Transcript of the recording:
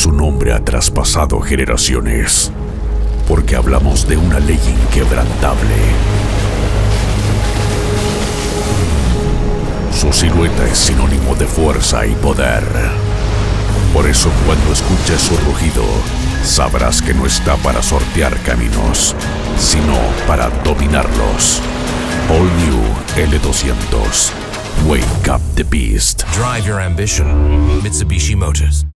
su nombre ha traspasado generaciones, porque hablamos de una ley inquebrantable. Su silueta es sinónimo de fuerza y poder. Por eso cuando escuches su rugido, sabrás que no está para sortear caminos, sino para dominarlos. All New L200. Wake up the beast. Drive your ambition. Mitsubishi Motors.